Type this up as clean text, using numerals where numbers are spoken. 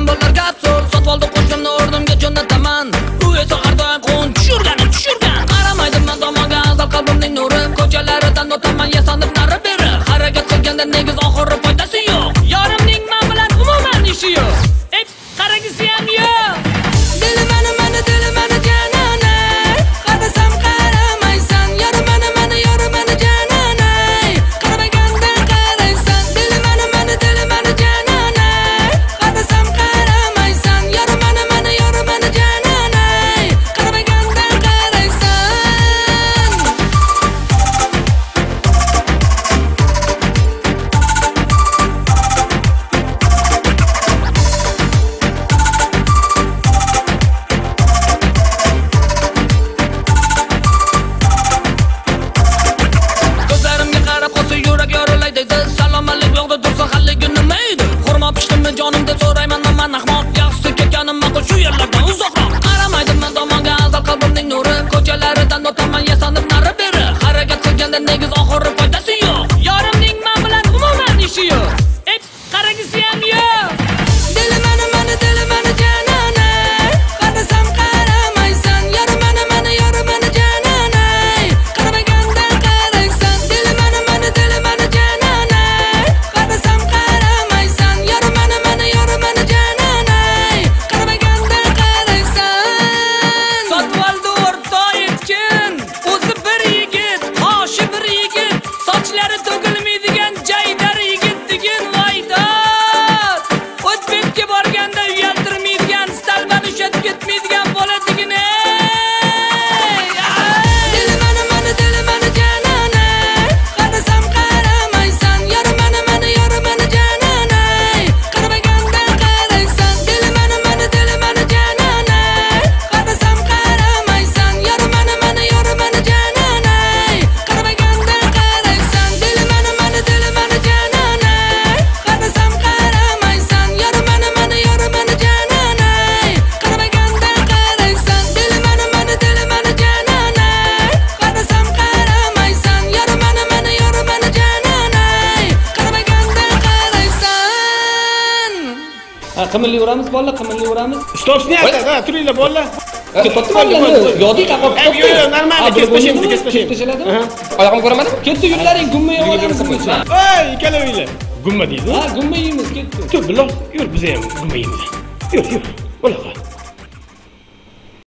Mendan bo'lar gap so'z, sotib oldi qo'shimni o'rnimga jo'nataman. U esa har doim qo'n tushirgan. Qaramaydim men tomonga azal qalbimning nuri, ko'chalaridan o'taman yasanib nari beri. Harakat qilganda negiz oxiri foydasi yo'q. Yorimning men bilan umuman ishi yo'q. Ey, qaragisi ham yo'q. Dili meni janona, qarasam qaramaysan. Yorim meni janona, qaramaganda qaraysan. Dili meni janona, qarasam qaramaysan. Yorim meni janona, qaramaganda qaraysan. Ko'zlarimga qarab qolsa yurak yorilay deydi. Salom alaykum yo'qda tursa halligi nima edi? Xurmo pishdimmi jonim deb so'rayman, men ahmoq. Yaxshisi ketganim ma'qul shu yerlardan uzoqroq. Qaramaydim men tomonga azal qalbimning nuri, ko'chalaridan o'taman yasanib nari beri. Harakat qilganda negiz oxiri foydasi yo'q. Yorimning men bilan umuman ishi yo'q. Ey, qaragisi ham yo'q. Dili meni janona, qarasam qaramaysan. Yorim meni janona, qaramaganda qaraysan. Dili meni janona, qarasam qaramaysan. Yorim meni janona, qaramaganda qaraysan. Sotib oldi o'rta yetkin, o'zi bir yigit, qoshi bir yigit, sochlari to'kilmaydigan jaydar yigit degin voydod. O'z betga borganda uyaltirmaydigan, stalban ushatib ketmaydigan bola degin. Dili meni janona, qarasam qaramaysan. Yorim meni janona, qaramaganda qaraysan. Dili meni janona, qarasam qaramaysan. Yorim meni janona, qaramaganda qaraysan. Dili meni janona, qarasam qaramaysan. Yorim meni janona, qaramaganda qaraysan. Dili meni janona, qarasam qaramaysan. Yorim meni janona, qaramaganda qaraysan. Qimilli uramiz bolalar, qimilli uramiz. Stop снято, да, turinglar bolalar. Yodiy qaqoq. Yo'q, normal, kesmashiladimi? Oyog'imni ko'ramadimi? Ketdi yurlaring, gumma yeyolamiz buncha. Ey, ikkalavinglar. Gumma deydi. Ha, gumma yeymiz, ketdi. Tur, billah, yur biz ham gumma yeymiz. Yur, bo'la qol.